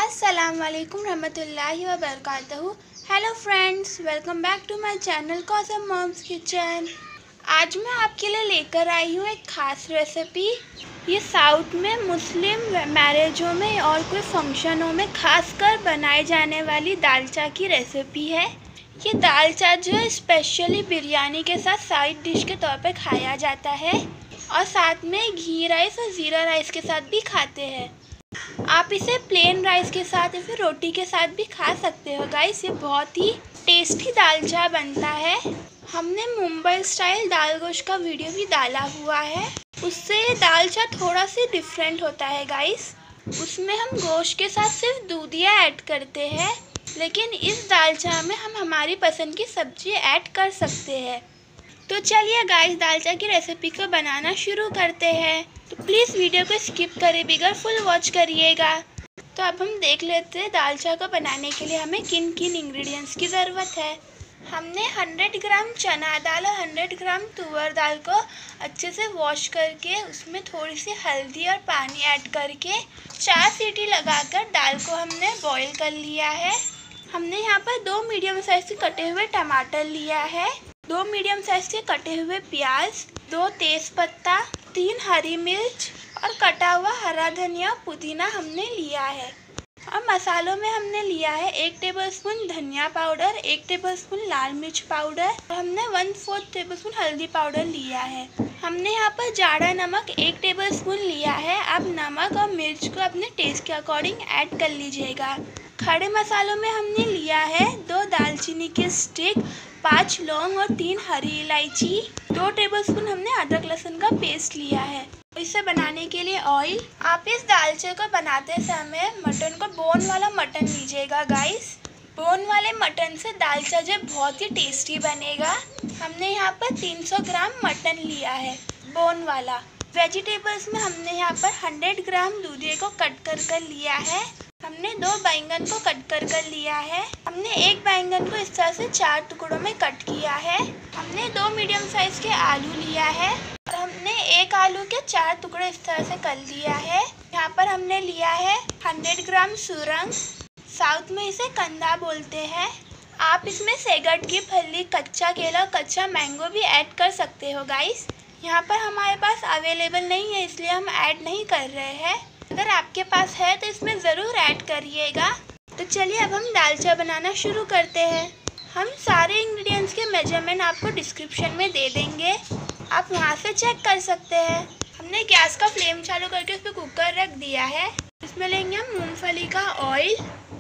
अस्सलाम वालेकुम रहमतुल्लाहि व बरकातहू। Hello friends, welcome back to my channel Kausar mom's kitchen. आज मैं आपके लिए लेकर आई हूँ एक ख़ास रेसिपी। ये साउथ में मुस्लिम मैरिजों में और कोई फंक्शनों में खासकर बनाए जाने वाली दालचा की रेसिपी है। ये दालचा जो है स्पेशली बिरयानी के साथ साइड डिश के तौर पर खाया जाता है और साथ में घी राइस और ज़ीरा राइस के साथ भी खाते हैं। आप इसे प्लेन राइस के साथ या फिर रोटी के साथ भी खा सकते हो गाइस। ये बहुत ही टेस्टी दालचा बनता है। हमने मुंबई स्टाइल दाल गोश्त का वीडियो भी डाला हुआ है, उससे ये दालचा थोड़ा सा डिफरेंट होता है गाइस। उसमें हम गोश्त के साथ सिर्फ दूधिया ऐड करते हैं, लेकिन इस दालचा में हम हमारी पसंद की सब्जी ऐड कर सकते हैं। तो चलिए गाइस, दालचा की रेसिपी को बनाना शुरू करते हैं। तो प्लीज़ वीडियो को स्किप करे बगैर फुल वॉच करिएगा। तो अब हम देख लेते हैं दालचा को बनाने के लिए हमें किन किन इंग्रेडिएंट्स की ज़रूरत है। हमने 100 ग्राम चना दाल और 100 ग्राम तुअर दाल को अच्छे से वॉश करके उसमें थोड़ी सी हल्दी और पानी ऐड करके 4 सीटी लगाकर दाल को हमने बॉईल कर लिया है। हमने यहाँ पर 2 मीडियम साइज़ के कटे हुए टमाटर लिया है, 2 मीडियम साइज़ के कटे हुए प्याज, 2 तेज़पत्ता, 3 हरी मिर्च और कटा हुआ हरा धनिया पुदीना हमने लिया है। और मसालों में हमने लिया है 1 टेबलस्पून धनिया पाउडर, 1 टेबलस्पून लाल मिर्च पाउडर और हमने 1/4 टेबलस्पून हल्दी पाउडर लिया है। हमने यहाँ पर जाड़ा नमक 1 टेबलस्पून लिया है। आप नमक और मिर्च को अपने टेस्ट के अकॉर्डिंग ऐड कर लीजिएगा। खड़े मसालों में हमने लिया है 2 दालचीनी के स्टिक, 5 लौंग और 3 हरी इलायची, 2 टेबलस्पून हमने अदरक लहसुन का पेस्ट लिया है। इसे बनाने के लिए ऑयल। आप इस दालचे को बनाते समय मटन को बोन वाला मटन लीजिएगा गाइस। बोन वाले मटन से दालचा जो बहुत ही टेस्टी बनेगा। हमने यहाँ पर 300 ग्राम मटन लिया है बोन वाला। वेजिटेबल्स में हमने यहाँ पर 100 ग्राम दूधी को कट कर लिया है। हमने 2 बैंगन को कट कर लिया है। हमने 1 बैंगन को इस तरह से 4 टुकड़ों में कट किया है। हमने 2 मीडियम साइज के आलू लिया है और हमने 1 आलू के 4 टुकड़े इस तरह से कर लिया है। यहाँ पर हमने लिया है 100 ग्राम सुरन, साउथ में इसे कंदा बोलते हैं। आप इसमें सेगट की फली, कच्चा केला और कच्चा मैंगो भी ऐड कर सकते हो गाइस। यहाँ पर हमारे पास अवेलेबल नहीं है, इसलिए हम ऐड नहीं कर रहे हैं। अगर आपके पास है तो इसमें ज़रूर ऐड करिएगा। तो चलिए अब हम दालचा बनाना शुरू करते हैं। हम सारे इंग्रेडिएंट्स के मेजरमेंट आपको डिस्क्रिप्शन में दे देंगे, आप वहां से चेक कर सकते हैं। हमने गैस का फ्लेम चालू करके उस पर कुकर रख दिया है। इसमें लेंगे हम मूंगफली का ऑयल।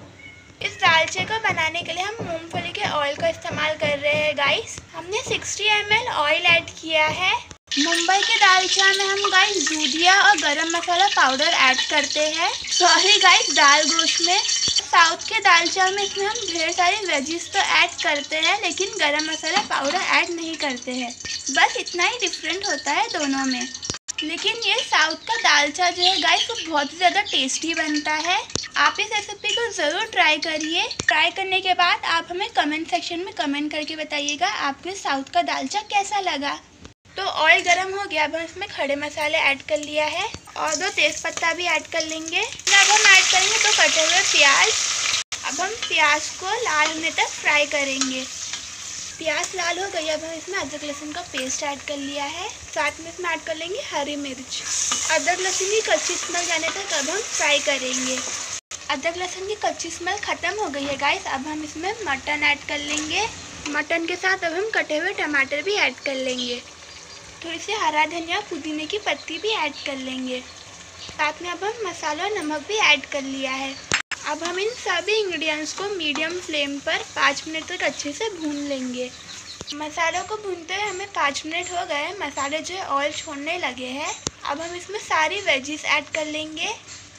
इस दालचे को बनाने के लिए हम मूंगफली के ऑयल का इस्तेमाल कर रहे हैं गाइस। हमने 60 ml ऑयल ऐड किया है। मुंबई के दालचा में हम गाइस दूधिया और गरम मसाला पाउडर ऐड करते हैं। सॉरी गाइस, दाल गोश्त में। साउथ के दालचा में इसमें हम ढेर सारी वेजिस तो ऐड करते हैं, लेकिन गरम मसाला पाउडर ऐड नहीं करते हैं। बस इतना ही डिफरेंट होता है दोनों में। लेकिन ये साउथ का दालचा जो है गाइस वो बहुत ही ज़्यादा टेस्टी बनता है। आप इस रेसिपी को ज़रूर ट्राई करिए। ट्राई करने के बाद आप हमें कमेंट सेक्शन में कमेंट करके बताइएगा आपको साउथ का दालचा कैसा लगा। तो ऑयल गरम हो गया, अब हम इसमें खड़े मसाले ऐड कर लिया है और 2 तेज़पत्ता भी ऐड कर लेंगे। अब हम ऐड करेंगे 2 कटे हुए प्याज। अब हम प्याज को लाल होने तक फ्राई करेंगे। प्याज लाल हो गई, अब हम इसमें अदरक लहसुन का पेस्ट ऐड कर लिया है। साथ में इसमें ऐड कर लेंगे हरी मिर्च। अदरक लहसुन की कच्ची स्मेल जाने तक अब हम फ्राई करेंगे। अदरक लहसुन की कच्ची स्मेल ख़त्म हो गई है गाइस। अब हम इसमें मटन ऐड कर लेंगे। मटन के साथ अब हम कटे हुए टमाटर भी ऐड कर लेंगे। थोड़ी सी हरा धनिया, पुदीने की पत्ती भी ऐड कर लेंगे। साथ में अब हम मसाला और नमक भी ऐड कर लिया है। अब हम इन सभी इंग्रेडिएंट्स को मीडियम फ्लेम पर 5 मिनट तक अच्छे से भून लेंगे। मसालों को भूनते हुए हमें 5 मिनट हो गए। मसाले जो है ऑयल छोड़ने लगे हैं। अब हम इसमें सारी वेजिस ऐड कर लेंगे।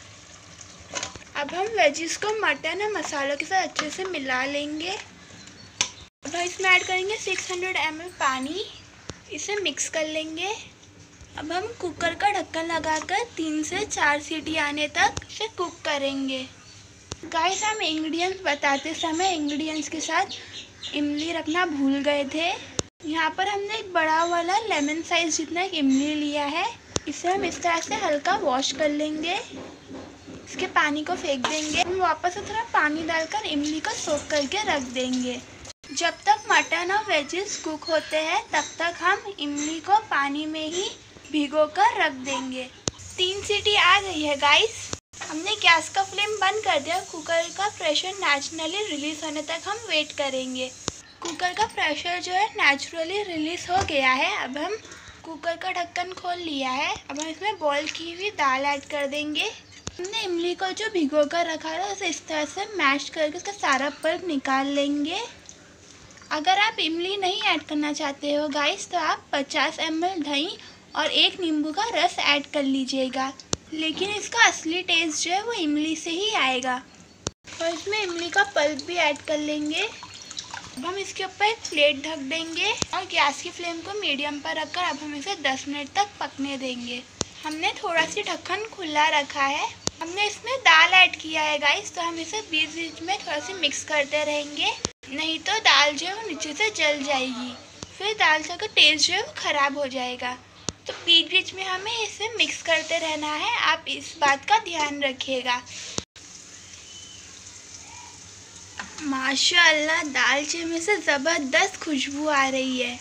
अब हम वेजिस को मटन और मसालों के साथ अच्छे से मिला लेंगे। अब हम इसमें ऐड करेंगे 600 ml पानी, इसे मिक्स कर लेंगे। अब हम कुकर का ढक्कन लगाकर 3 से 4 सीटी आने तक इसे कुक करेंगे। गाइस, हम इंग्रेडिएंट्स बताते समय इंग्रेडिएंट्स के साथ इमली रखना भूल गए थे। यहाँ पर हमने एक बड़ा वाला लेमन साइज जितना एक इमली लिया है। इसे हम इस तरह से हल्का वॉश कर लेंगे। इसके पानी को फेंक देंगे। हम वापस से थोड़ा पानी डालकर इमली को सोख करके रख देंगे। जब तक मटन और वेजिस कुक होते हैं तब तक हम इमली को पानी में ही भिगो कर रख देंगे। 3 सीटी आ गई है गाइस। हमने गैस का फ्लेम बंद कर दिया। कुकर का प्रेशर नेचुरली रिलीज होने तक हम वेट करेंगे। कुकर का प्रेशर जो है नेचुरली रिलीज हो गया है। अब हम कुकर का ढक्कन खोल लिया है। अब हम इसमें बॉईल की हुई दाल ऐड कर देंगे। हमने इमली को जो भिगो कर रखा है उसे इस तरह से मैश करके उसका सारा पल्प निकाल लेंगे। अगर आप इमली नहीं ऐड करना चाहते हो गाइस तो आप 50 ml दही और 1 नींबू का रस ऐड कर लीजिएगा, लेकिन इसका असली टेस्ट जो है वो इमली से ही आएगा। और इसमें इमली का पल्प भी ऐड कर लेंगे। अब हम इसके ऊपर एक प्लेट ढक देंगे और गैस की फ्लेम को मीडियम पर रखकर अब हम इसे 10 मिनट तक पकने देंगे। हमने थोड़ा सी ढक्कन खुला रखा है। हमने इसमें दाल ऐड किया है गाइस, तो हम इसे बीच बीच में थोड़ा सी मिक्स करते रहेंगे, नहीं तो दाल जो है वो नीचे से जल जाएगी, फिर दाल का टेस्ट जो है वो ख़राब हो जाएगा। तो बीच बीच में हमें इसे मिक्स करते रहना है। आप इस बात का ध्यान रखिएगा। माशाअल्लाह दालचे में से ज़बरदस्त खुशबू आ रही है।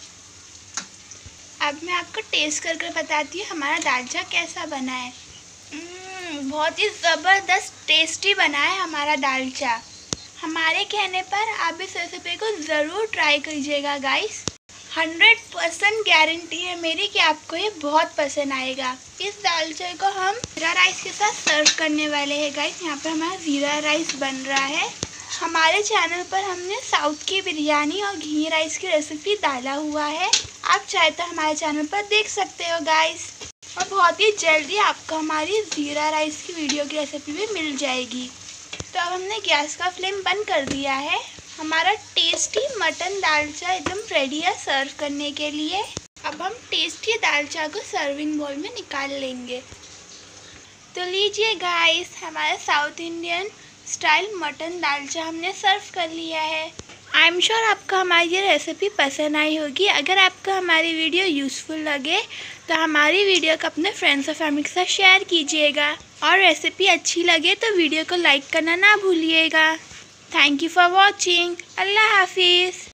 अब मैं आपको टेस्ट करके बताती हूँ हमारा दालचा कैसा बना है। बहुत ही ज़बरदस्त टेस्टी बना है हमारा दालचा। हमारे कहने पर आप इस रेसिपी को ज़रूर ट्राई कीजिएगा गाइस। 100% गारंटी है मेरी कि आपको ये बहुत पसंद आएगा। इस दालचे को हम ज़ीरा राइस के साथ सर्व करने वाले हैं गाइस। यहाँ पे हमारा ज़ीरा राइस बन रहा है। हमारे चैनल पर हमने साउथ की बिरयानी और घी राइस की रेसिपी डाला हुआ है, आप चाहे तो हमारे चैनल पर देख सकते हो गाइस। और बहुत ही जल्दी आपको हमारी ज़ीरा राइस की वीडियो की रेसिपी भी मिल जाएगी। तो अब हमने गैस का फ्लेम बंद कर दिया है। हमारा टेस्टी मटन दालचा एकदम रेडी है सर्व करने के लिए। अब हम टेस्टी दालचा को सर्विंग बाउल में निकाल लेंगे। तो लीजिए गाइस, हमारा south Indian style mutton dalcha हमने सर्व कर लिया है। आई एम श्योर आपको हमारी ये रेसिपी पसंद आई होगी। अगर आपको हमारी वीडियो यूज़फुल लगे तो हमारी वीडियो को अपने फ्रेंड्स और फैमिली के साथ शेयर कीजिएगा, और रेसिपी अच्छी लगे तो वीडियो को लाइक करना ना भूलिएगा। Thank you for watching. अल्लाह हाफिज़।